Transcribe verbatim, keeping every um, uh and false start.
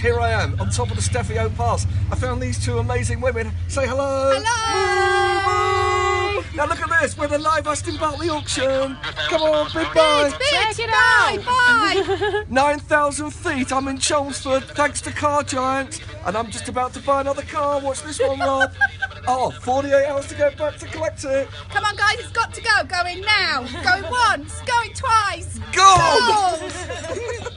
here I am on top of the Steffio Pass. I found these two amazing women. Say hello. Hello. Moo, moo. Now look at this. We're the live Aston Barclay auction. Come on, big boy. Check it out. Bye, bye. nine thousand feet. I'm in Chelmsford, thanks to Car Giants, and I'm just about to buy another car. Watch this one, Rob. Oh, forty-eight hours to go back to collect it. Come on, guys, it's got to go. Going now. Going once. Going twice. Go! Goals.